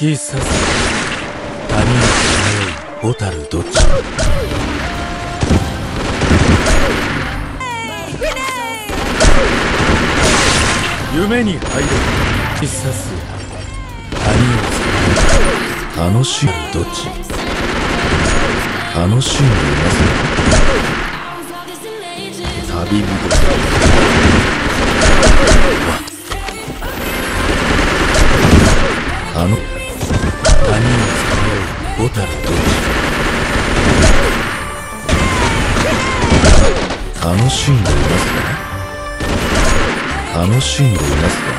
きさす谷を漂う蛍どっち夢に入る突き刺す谷を漂う楽しいどっち楽しんでいますね旅人谷を漂う蛍どっち楽しんでいますか楽しんでいますか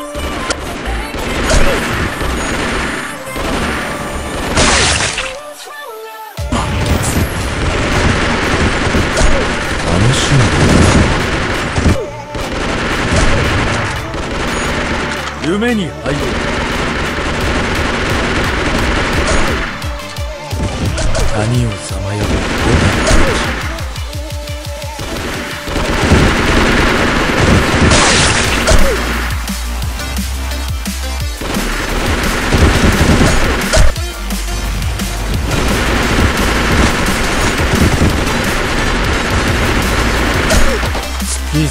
楽しんでいます夢に入る谷をさまよう蛍どっち突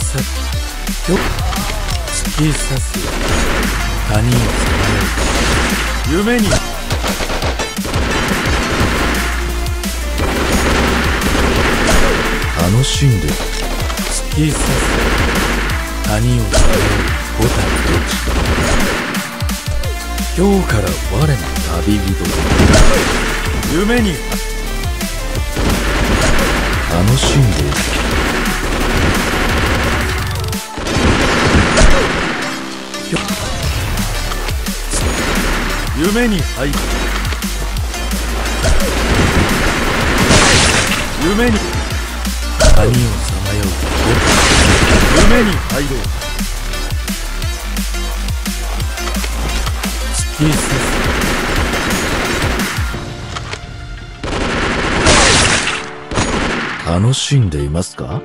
き刺す谷をさまよう夢に楽しんで突き刺す谷をさまよう蛍どっち今日から我の旅人ぞ夢に楽しんでいる夢に入る夢に谷をさまよう夢に入ろう突き刺す楽しんでいますか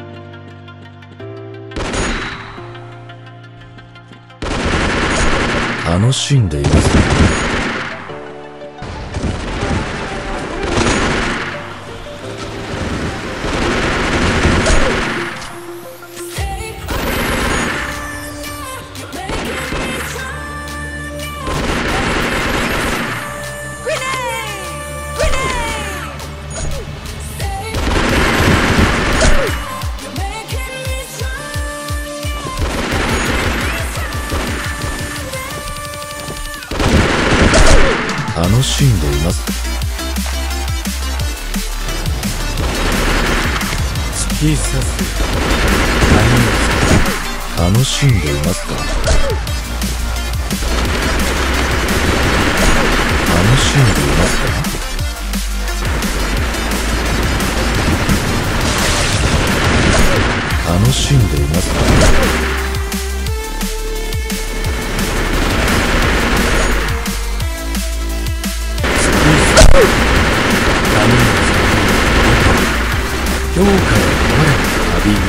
楽しんでいますか楽しんでいます突き刺す谷を楽しんでいますか楽しんでいますか楽しんでいますか今日から我の旅人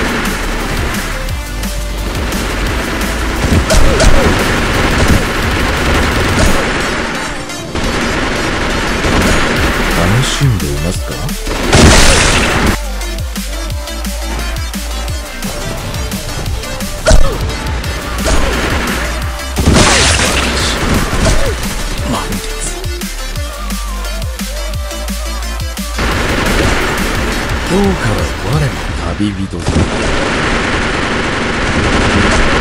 楽しんでいますか今日から我の旅人ぞ